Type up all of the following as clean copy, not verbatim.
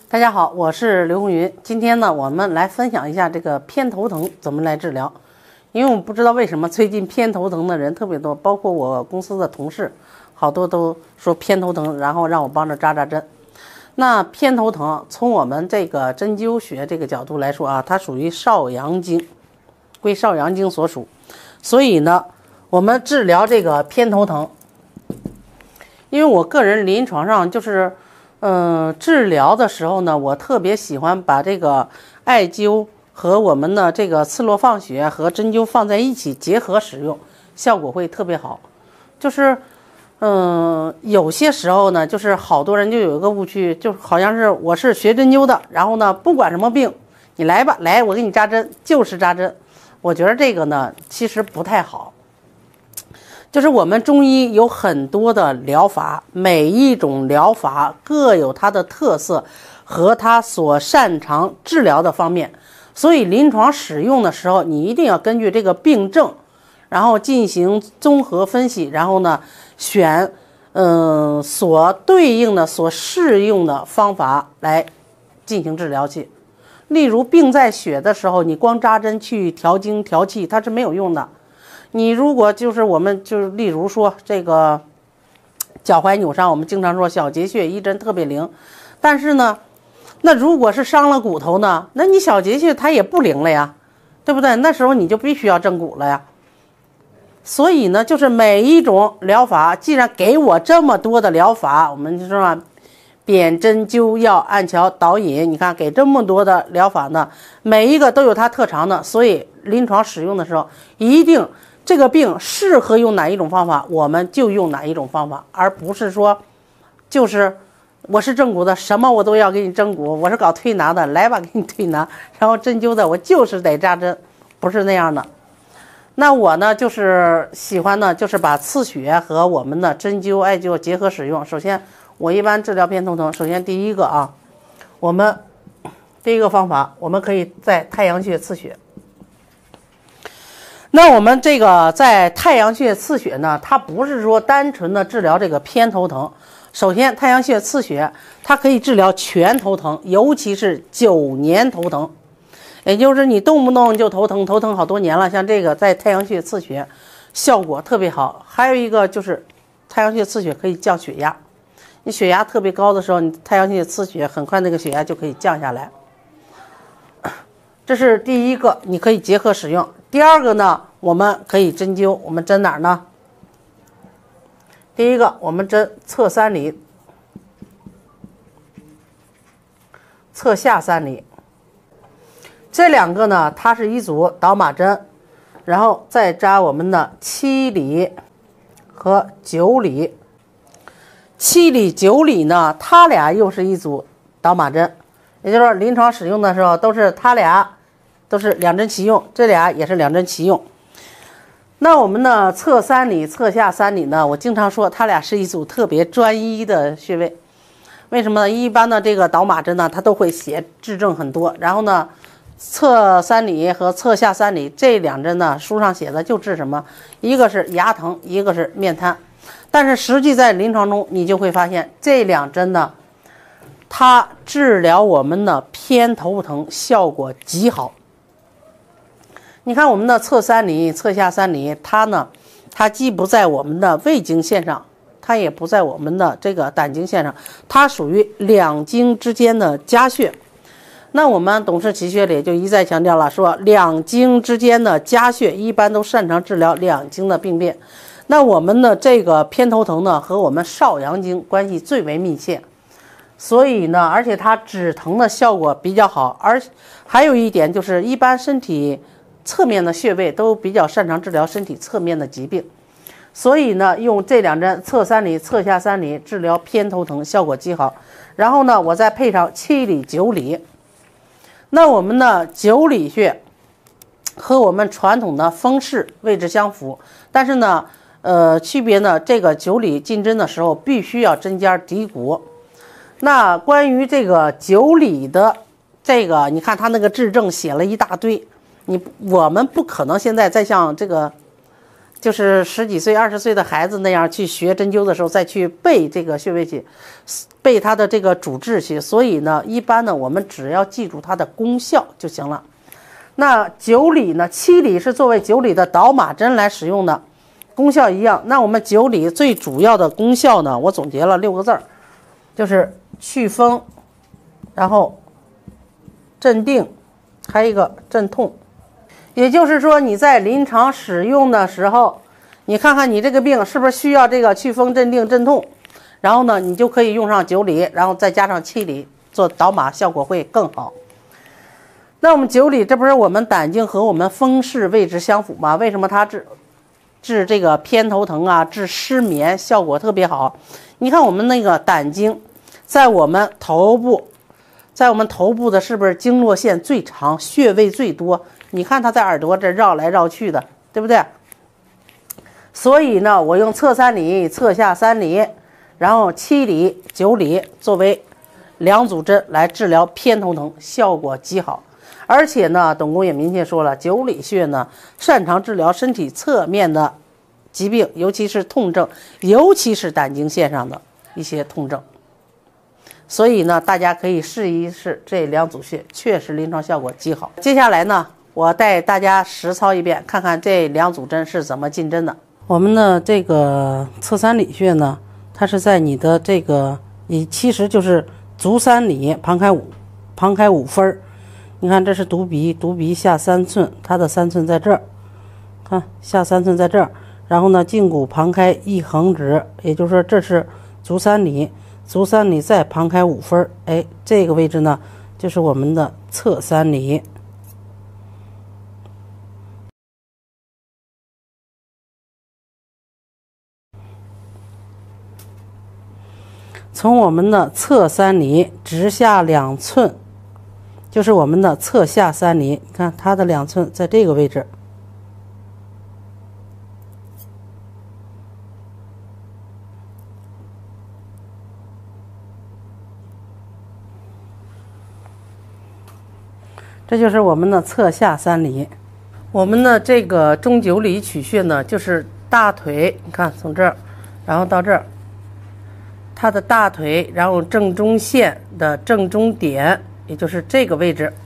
大家好，我是刘红云。今天呢，我们来分享一下这个偏头疼怎么来治疗。因为我不知道为什么最近偏头疼的人特别多，包括我公司的同事，好多都说偏头疼，然后让我帮着扎针。那偏头疼从我们这个针灸学这个角度来说啊，它属于少阳经，归少阳经所属。所以呢，我们治疗这个偏头疼，因为我个人临床上就是治疗的时候呢，我特别喜欢把这个艾灸和我们的这个刺络放血和针灸放在一起结合使用，效果会特别好。就是有些时候呢，就是好多人就有一个误区，就好像是我是学针灸的，然后呢不管什么病你来吧，来我给你扎针，就是扎针。我觉得这个呢其实不太好。就是我们中医有很多的疗法，每一种疗法各有它的特色和它所擅长治疗的方面，所以临床使用的时候，你一定要根据这个病症，然后进行综合分析，然后呢选所对应的所适用的方法来进行治疗去。例如病在血的时候，你光扎针去调经调气，它是没有用的。你如果就是我们就是例如说这个脚踝扭伤，我们经常说小结穴一针特别灵，但是呢，那如果是伤了骨头呢，那你小结穴它也不灵了呀，对不对？那时候你就必须要正骨了呀。所以呢，就是每一种疗法，既然给我这么多的疗法，我们就说辨针灸药按桥导引，你看给这么多的疗法呢，每一个都有它特长的，所以临床使用的时候一定这个病适合用哪一种方法，我们就用哪一种方法，而不是说就是我是正骨的，什么我都要给你正骨，我是搞推拿的，来吧给你推拿，然后针灸的我就是得扎针，不是那样的。那我呢就是喜欢呢就是把刺血和我们的针灸艾灸结合使用。首先我一般治疗偏头疼，首先第一个啊，我们第一个方法，我们可以在太阳穴刺血。那我们这个在太阳穴刺血呢，它不是说单纯的治疗这个偏头疼。首先太阳穴刺血它可以治疗全头疼，尤其是9年头疼，也就是你动不动就头疼好多年了，像这个在太阳穴刺血效果特别好。还有一个就是太阳穴刺血可以降血压，你血压特别高的时候，你太阳穴刺血很快那个血压就可以降下来。这是第一个，你可以结合使用。第二个呢，我们可以针灸，我们针哪儿呢？第一个我们针侧3里，侧下3里，这两个呢它是一组导马针，然后再扎我们的7里和9里。7里9里呢，它俩又是一组导马针，也就是说临床使用的时候都是它俩都是2针齐用，这俩也是2针齐用。那我们的侧3里侧下3里呢，我经常说它俩是一组特别专一的穴位。为什么呢？一般的这个导马针呢，它都会写治症很多，然后呢侧3里和侧下3里这2针呢，书上写的就治什么，一个是牙疼，一个是面瘫。但是实际在临床中你就会发现这2针呢，它治疗我们的偏头疼效果极好。你看我们的侧3里侧下3里，它呢它既不在我们的胃经线上，它也不在我们的这个胆经线上，它属于2经之间的夹穴。那我们董氏奇穴里就一再强调了，说2经之间的夹穴一般都擅长治疗2经的病变。那我们的这个偏头疼呢，和我们少阳经关系最为密切，所以呢，而且它止疼的效果比较好。而还有一点就是，一般身体侧面的穴位都比较擅长治疗身体侧面的疾病，所以呢，用这2针侧3里侧下3里治疗偏头疼效果极好。然后呢，我再配上7里9里。那我们的9里穴和我们传统的风市位置相符，但是呢区别呢，这个9里进针的时候必须要针尖抵骨。那关于这个9里的这个，你看它那个治症写了一大堆，我们不可能现在再像这个就是10几岁、20岁的孩子那样去学针灸的时候，再去背这个穴位去，背它的这个主治去。所以呢，一般呢，我们只要记住它的功效就行了。那9里呢，7里是作为9里的导马针来使用的，功效一样。那我们9里最主要的功效呢，我总结了6个字儿，就是祛风，然后镇定，还有一个镇痛。也就是说，你在临床使用的时候，你看看你这个病是不是需要这个祛风、镇定、镇痛，然后呢，你就可以用上9里，然后再加上7里做导马，效果会更好。那我们9里，这不是我们胆经和我们风市位置相符吗？为什么它治这个偏头疼啊，治失眠效果特别好？你看我们那个胆经，在我们头部的是不是经络线最长，穴位最多？你看它在耳朵这绕来绕去的，对不对？所以呢，我用侧3里、侧下3里，然后7里、9里作为2组针来治疗偏头疼，效果极好。而且呢，董公也明确说了，9里穴呢擅长治疗身体侧面的疾病，尤其是痛症，尤其是胆经线上的一些痛症。所以呢，大家可以试一试这2组穴，确实临床效果极好。接下来呢，我带大家实操一遍，看看这2组针是怎么进针的。我们的这个侧3里穴呢，它是在你的这个，其实就是足3里旁开5分。你看这是犊鼻，犊鼻下3寸，它的3寸在这儿，看下3寸在这儿。然后呢，胫骨旁开1横指，也就是说这是足3里，足3里再旁开5分，哎，这个位置呢就是我们的侧3里。从我们的侧3里直下2寸，就是我们的侧下3里。你看它的2寸在这个位置。这就是我们的侧下3里。我们的这个中9里取穴呢，就是大腿，你看从这儿，然后到这儿，它的大腿，然后正中线的正中点，也就是这个位置。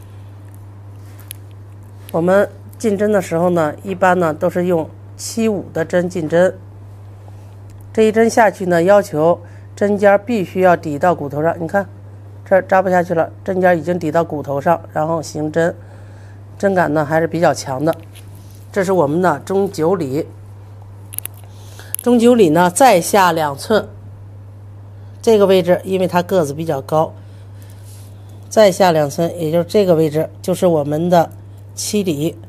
我们进针的时候呢，一般呢都是用7/5的针进针。这一针下去呢，要求针尖必须要抵到骨头上。你看，这儿扎不下去了，针尖已经抵到骨头上，然后行针，针感呢还是比较强的。这是我们的中9里。中9里呢，再下2寸。这个位置，因为它个子比较高，再下2寸，也就是这个位置，就是我们的7里。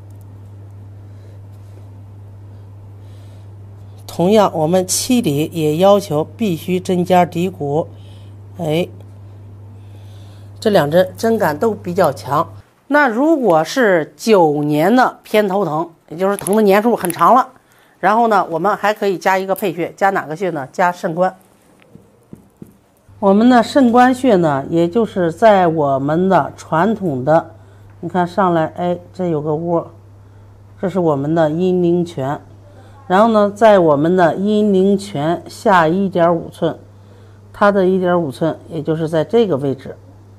同样，我们7里也要求必须针尖抵骨，哎，这2针针感都比较强。那如果是9年的偏头疼，也就是疼的年数很长了，然后呢，我们还可以加一个配穴，加哪个穴呢？加肾关。我们的肾关穴呢，也就是在我们的传统的，你看上来，哎，这有个窝，这是我们的阴陵泉。然后呢，在我们的阴陵泉下1.5寸，它的1.5寸，也就是在这个位置。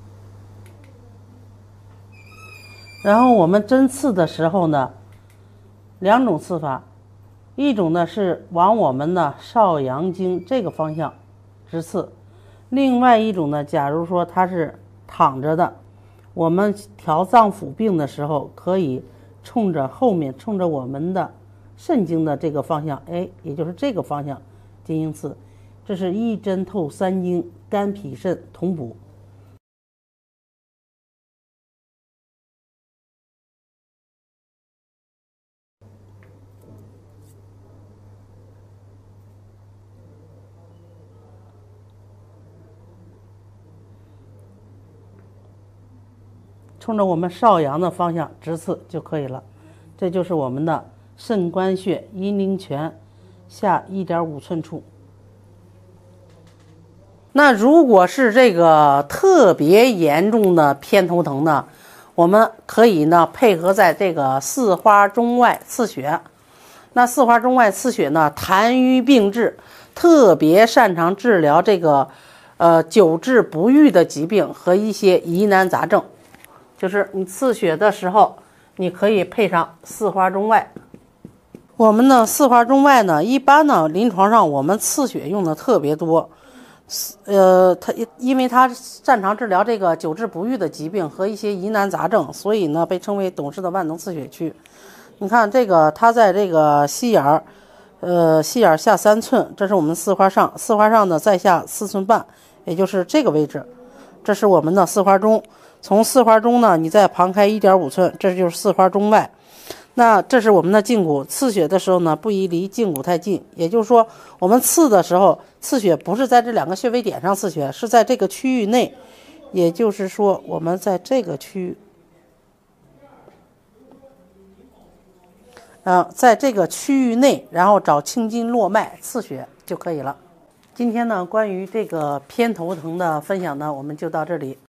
然后我们针刺的时候呢，2种刺法，一种呢是往我们的少阳经这个方向直刺。另外一种呢，假如说它是躺着的，我们调脏腑病的时候，可以冲着后面，冲着我们的肾经的这个方向，哎，也就是这个方向进行刺。这是一针透3经，肝脾肾同补。冲着我们少阳的方向直刺就可以了。这就是我们的肾关穴阴陵泉下1.5寸处。那如果是这个特别严重的偏头疼呢，我们可以呢配合在这个4花中外刺血。 那四花中外刺血呢，痰瘀并治，特别擅长治疗这个久治不愈的疾病和一些疑难杂症。就是你刺血的时候，你可以配上四花中外。我们呢，四花中外呢，一般呢，临床上我们刺血用的特别多。因为它擅长治疗这个久治不愈的疾病和一些疑难杂症，所以呢，被称为董氏的万能刺血区。你看这个，它在这个细眼儿，细眼下3寸，这是我们四花上，四花上呢再下4寸半，也就是这个位置，这是我们的四花中。从四花中呢，你再旁开1.5寸，这就是四花中外。那这是我们的胫骨，刺血的时候呢，不宜离胫骨太近。也就是说，我们刺的时候，刺血不是在这2个穴位点上刺血，是在这个区域内。也就是说，我们在这个区域，在这个区域内，然后找青筋络脉刺血就可以了。今天呢，关于这个偏头疼的分享呢，我们就到这里。